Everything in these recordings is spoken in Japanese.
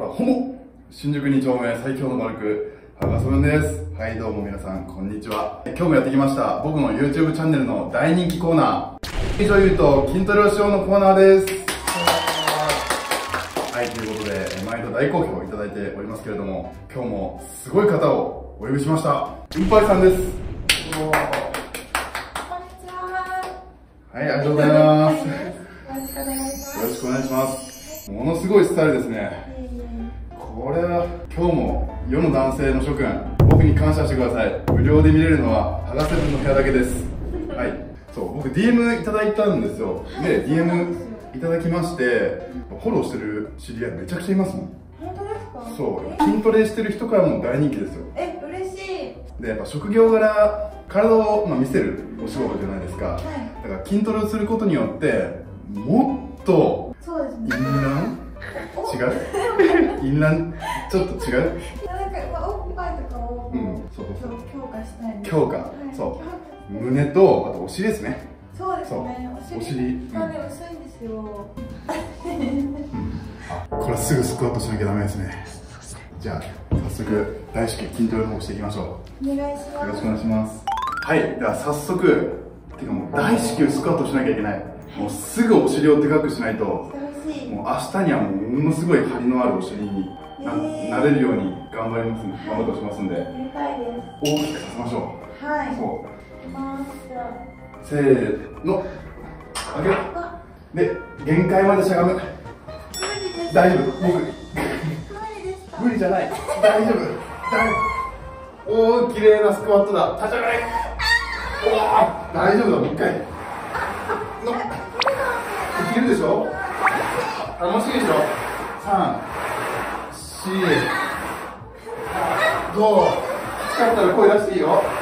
ホモ新宿2丁目最強のバルク羽賀曽根です。はい、どうも皆さんこんにちは。今日もやってきました僕の YouTube チャンネルの大人気コーナー、女優と筋トレをしようのコーナーです。はい、ということで毎度大好評いただいておりますけれども、今日もすごい方をお呼びしました。うんぱいさんです。はい、ありがとうございます。よろしくお願いします。ものすごいスタイルですね。これは今日も世の男性の諸君、僕に感謝してください。無料で見れるのは羽賀セブンの部屋だけです。はい、そう僕 DM いただいたんですよ。で DM いただきまして、フォローしてる知り合いめちゃくちゃいますもん。 本当ですか？ そう筋トレしてる人からも大人気ですよ。 嬉しい。 でやっぱ職業柄体を見せるお仕事じゃないですか。はい、だから筋トレをすることによってもっとそうですね。 インラン違うインランちょっと違う。 なんかおっぱいとかをそう強化したい。 強化、そう胸とあとお尻ですね。 そうですね。お尻がね薄いんですよ。 これはすぐスクワットしなきゃダメですね。じゃあ早速大至急筋トレの方していきましょう。 お願いします。 よろしくお願いします。はい、では早速てかもう大至急スクワットしなきゃいけない。もうすぐお尻をでかくしないと、もう明日にはものすごい張りのあるお尻になれるように頑張りますんで、頑張ってしますんで、大きくさせましょう。 はい。 そう。 じゃあせーの、上げる。で、限界までしゃがむ。大丈夫、僕。無理じゃない。大丈夫。おお、綺麗なスクワットだ。立ち上がれ。おお、大丈夫だ。もう一回。いけるでしょ。楽しいでしょ。3、4、5。疲れたら声出していいよ。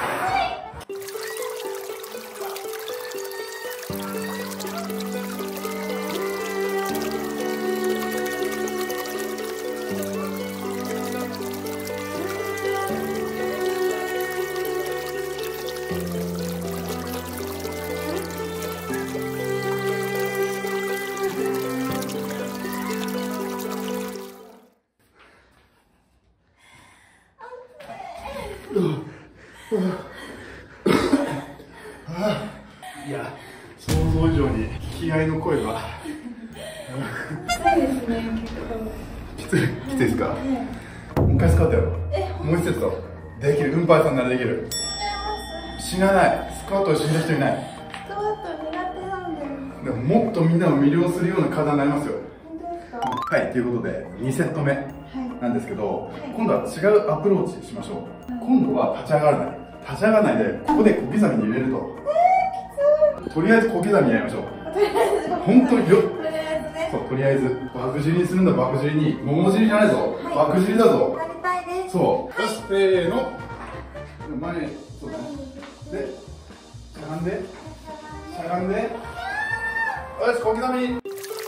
いや、想像以上に気合の声がきついですね。 きついですか？もう一回スクワットやろう。もう一セットできる。うんぱいさんならできる。死なない。スクワットを死んだ人いない。 スクワット苦手なんで。 でももっとみんなを魅了するような体になりますよ。 本当ですか？ はい、ということで2セット目なんですけど、今度は違うアプローチしましょう。今度は立ち上がらない。立ち上がらないで、ここで小刻みに入れると。とりあえず小刻みにやりましょう。本当によ。そう、とりあえずバク尻にするんだ。バク尻に桃尻じゃないぞ。バク尻だぞ。 やりたいです。 そうよし、せーの。前、そうだね。でしゃがんでしゃがんで、よし、小刻み。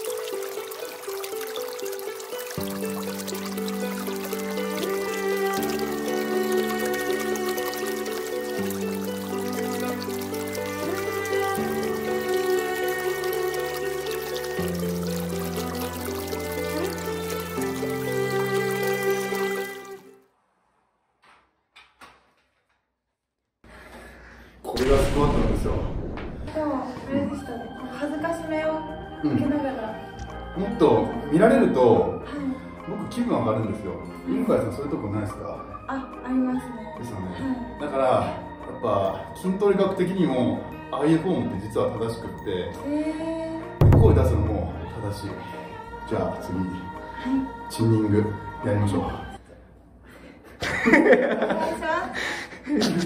これがスクワットなんですよ。 でもあれでしたね。恥ずかしめを受けながら、 もっと見られると、僕気分上がるんですよ。向井さんそういうとこないですか？ ありますね。 ですよね。だからやっぱ筋トレ学的にもああいうフォームって実は正しくって、声出すのも正しい。じゃあ次、チンニングやりましょう。 お願いします。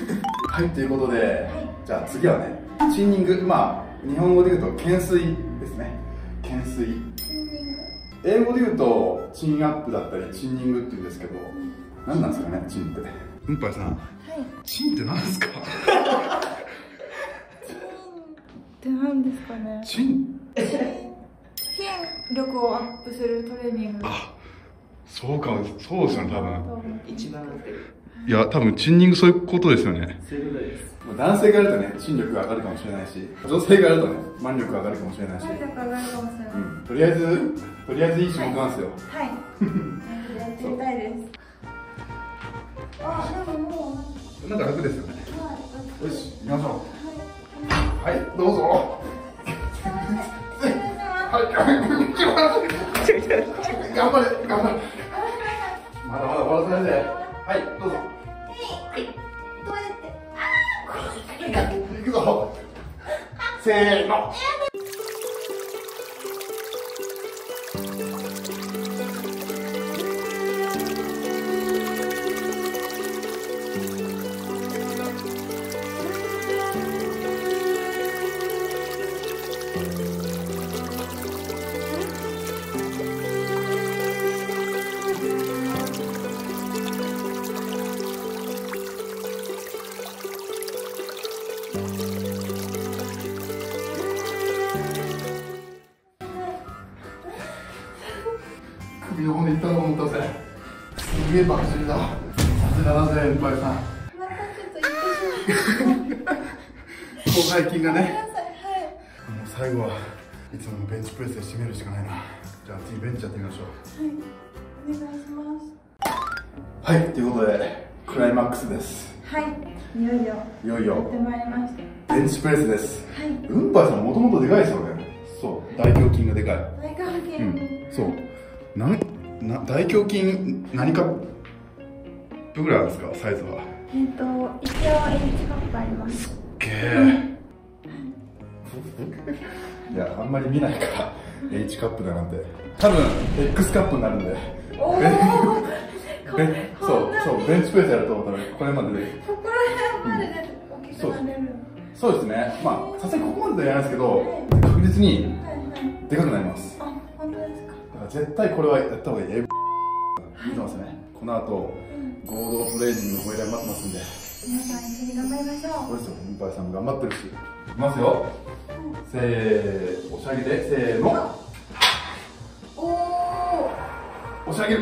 はい、ということで、じゃあ次はね、チンニング、日本語で言うと懸垂ですね。懸垂。英語で言うとチンアップだったりチンニングって言うんですけど、何なんですかね、チンって。うんぱいさん、チンって何ですか？ チンって何ですかね。 チン筋力をアップするトレーニング。 そうかも、そうですよね、多分。 一番合ってる。 いや、多分チンニングそういうことですよね。 そういうことです。 男性がやるとね、心力が上がるかもしれないし、女性がやるとね、腕力が上がるかもしれないし、 腕力上がるかもしれない。 とりあえずいい種目なんですよ。 はい。 やりたいです。あ、でももうなんか楽ですよね。 はい。 よし、行きましょう。はい、どうぞ。はい、頑張れ、頑張れ。まだまだ終わらせないで。はい、どうぞ。 どうやって？ 行くぞ。せーの。首の骨いったと思ったぜ。すげえバカ尻だ。さすがだぜ、エンパイさん。 またちょっと言ってしまった。 広背筋がね。 はい。 もう最後はいつものベンチプレスで締めるしかないな。じゃあ次ベンチやってみましょう。 はい。お願いします。 はい、ということでクライマックスです。 はい。いよいよ。 いよいよやってまいりました。 ベンチプレスです。 はい。 うんぱいさんもともとでかいですよね。そう、大胸筋がでかい。 大胸筋。 そう。大胸筋何カップぐらいあるんですか、サイズは。 一応 H カップあります。 すっげえ。いや、あんまり見ないから H カップだなんて。多分 X カップになるんで。 おお。 そうベンチプレスやると多分これまでで。 ここら辺までで大きくなれる。 そうですね。まあさすがにここまではやらないですけど、確実にでかくなります。 あ、本当ですか。 だから絶対これはやった方がいい。見てますね。この後合同トレーニングのご依頼待ってますんで。 皆さん一緒に頑張りましょう。 そうですよ。うんぱいさんも頑張ってるし。いきますよ。せー、押し上げて、せーの。 おお。 押し上げる。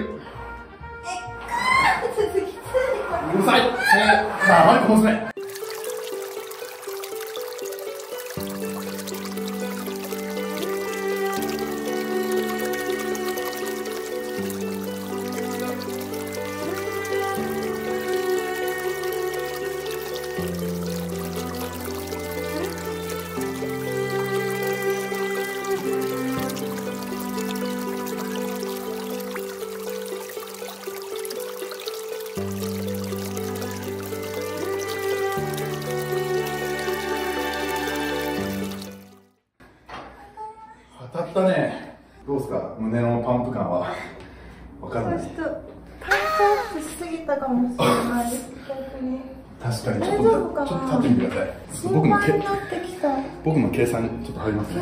続きつい。 うるさい。せー、さあ、マイク押すね。当たったね。どうですか、胸のパンプ感は。わかんない。 ちょっとパンプアップしすぎたかもしれないです。逆に。 確かにちょっ大丈夫かな。 と立ってみてください。 心配になってきた。 僕の計算ちょっと入りますね。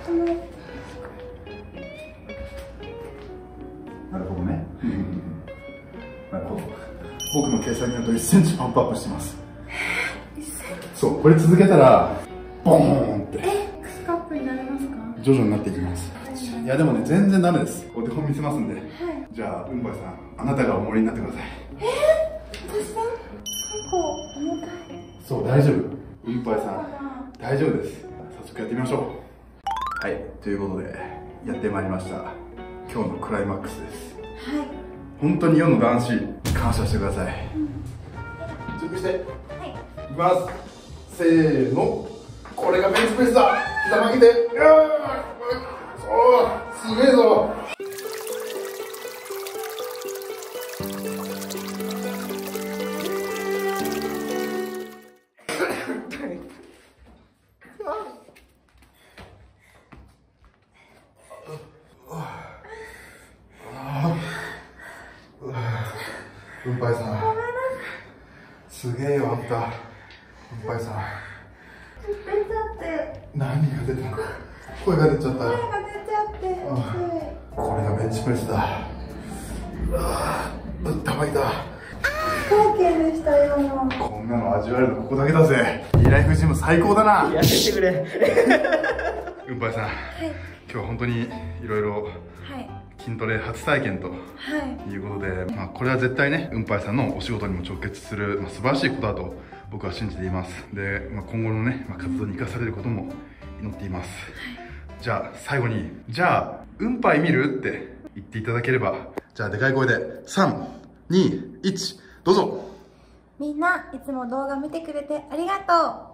なるほどね。なるほど。僕の計算によると1センチパンプアップしてます。そう、これ続けたらボーンって X カップになりますか。 徐々になっていきます。いやでもね、全然ダメです。お手本見せますんで。じゃあうんぱいさん、あなたがお守りになってください。 私結構重たい。 そう、大丈夫。うんぱいさん大丈夫です。早速やってみましょう。はい、ということでやってまいりました。今日のクライマックスです。 はい。 本当に世の男子感謝してください。準備して。はい。いきます。せーの。これがベンチプレスだ。膝曲げて。そう、すげえぞ。うんぱいさん、すげえよあんた。うんぱいさん、 出ちゃって。 何が出たの？声が出ちゃった。 声が出ちゃって。 これがベンチプレスだ。うわぁ、ぶったまいだ。 高級でしたよ。 こんなの味わえるのここだけだぜ。いいライフジム最高だな。 やめてくれ。 うんぱいさん、今日は本当にいろいろ筋トレ初体験ということで、これは絶対ね、うんぱいさんのお仕事にも直結する、素晴らしいことだと僕は信じています。で、今後のね、活動に生かされることも祈っています。じゃあ最後に、じゃあうんぱい見るって言っていただければじゃあでかい声で3、2、1、どうぞ。 みんないつも動画見てくれてありがとう。